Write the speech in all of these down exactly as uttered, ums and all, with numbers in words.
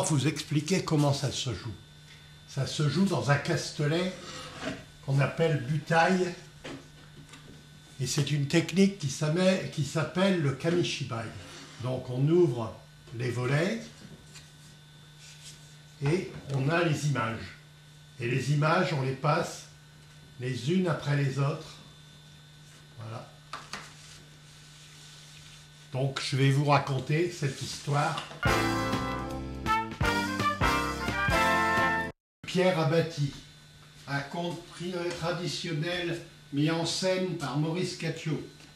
d'abord vous expliquer comment ça se joue. Ça se joue dans un castelet qu'on appelle butaille. Et c'est une technique qui s'appelle le kamishibai. Donc on ouvre les volets et on a les images. Et les images, on les passe les unes après les autres. Voilà. Donc je vais vous raconter cette histoire. Pierre Abbati, un conte traditionnel mis en scène par Maurice Catio.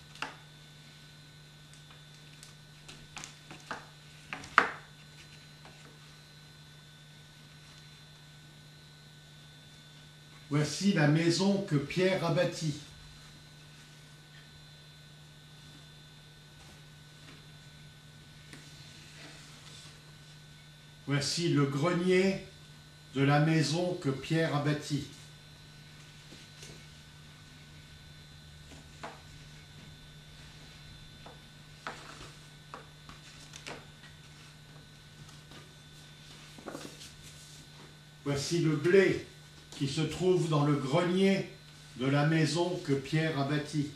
Voici la maison que Pierre a bâtie. Voici le grenier de la maison que Pierre a bâtie. Voici le blé qui se trouve dans le grenier de la maison que Pierre a bâtie.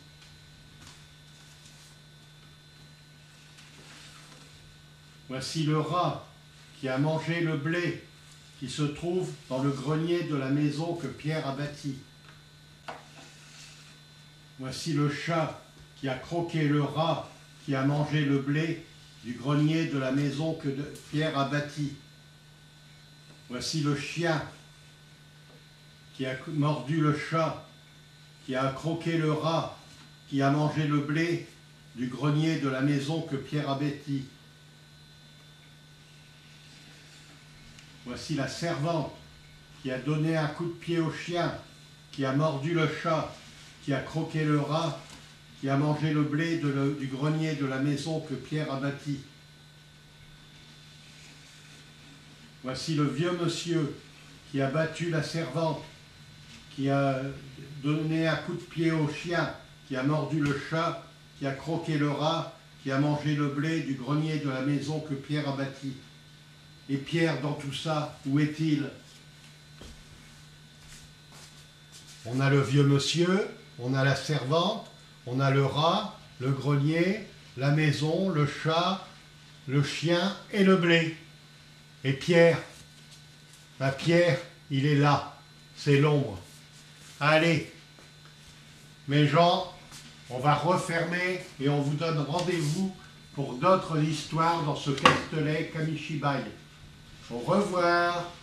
Voici le rat qui a mangé le blé qui se trouve dans le grenier de la maison que Pierre a bâtie. Voici le chat qui a croqué le rat qui a mangé le blé du grenier de la maison que Pierre a bâtie. Voici le chien qui a mordu le chat, qui a croqué le rat, qui a mangé le blé du grenier de la maison que Pierre a bâtie. Voici la servante qui a donné un coup de pied au chien, qui a mordu le chat, qui a croqué le rat, qui a mangé le blé de le, du grenier de la maison que Pierre a bâtie. Voici le vieux monsieur qui a battu la servante, qui a donné un coup de pied au chien, qui a mordu le chat, qui a croqué le rat, qui a mangé le blé du grenier de la maison que Pierre a bâtie. Et Pierre, dans tout ça, où est-il? On a le vieux monsieur, on a la servante, on a le rat, le grenier, la maison, le chat, le chien et le blé. Et Pierre, ben Pierre, il est là, c'est l'ombre. Allez, mes gens, on va refermer et on vous donne rendez-vous pour d'autres histoires dans ce castelet Kamishibai. Au revoir.